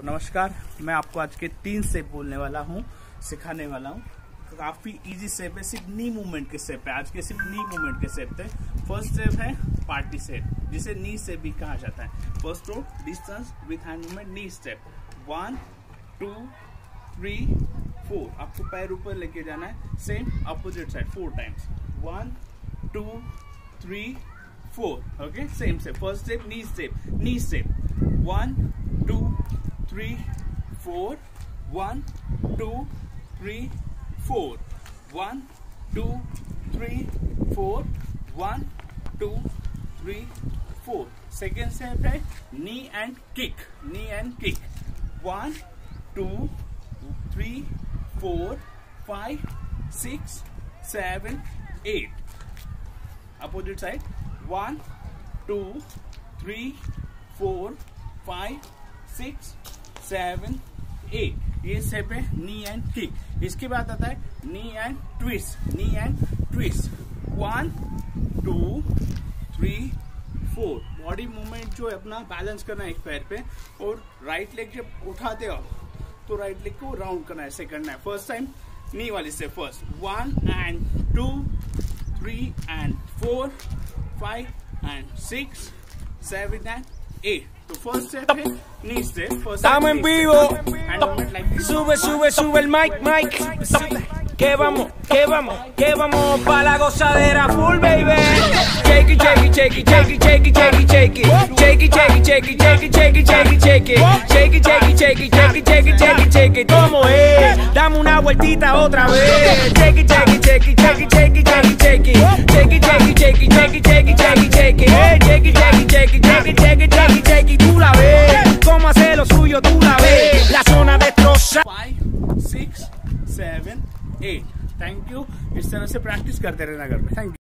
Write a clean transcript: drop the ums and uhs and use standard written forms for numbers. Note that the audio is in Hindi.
नमस्कार, मैं आपको आज के 3 स्टेप बोलने वाला हूँ, सिखाने वाला हूँ। काफी इजी स्टेप है, सिर्फ नी मूवमेंट के स्टेप है। आज के सिर्फ नी मूवमेंट के स्टेप थे। फर्स्ट स्टेप है पार्टी सेट, जिसे नी स्टेप भी कहा जाता है। First row distance with hand movement, knee step 1 2 3 4। आपको पैर ऊपर लेके जाना है, same opposite side 4 times. 1 2 3 4। Okay, same step. First step knee step 1 2 3 4 1 2 3 4 1 2 3 4 1 2 3 4। Second step है knee and kick 1 2 3 4 5 6 7 8। Opposite side 1 2 3 4 5 6 7 8। ये स्टेप है नी एंड किक। इसके बाद आता है knee and twist 1 2 3 4। Body movement जो है अपना बैलेंस करना है एक पैर पे, और राइट लेग जब उठाते हो तो राइट लेग को राउंड करना है, ऐसे करना है। फर्स्ट टाइम नी वाली step, first 1 and 2 3 and 4 5 and 6 7 and 8। तो फर्स्ट स्टेप है knee step. Estamos en vivo. Sube el mic. Que vamos pa la gozadera full, baby. Shake it. ¿Cómo es? Dame una vueltita otra vez. Shake it. Tú la ves, cómo hace lo suyo, tú la ves. La zona destroza. 5 6 7 8। Thank you. इस तरह से प्रैक्टिस करते रहना घर में। Thank you.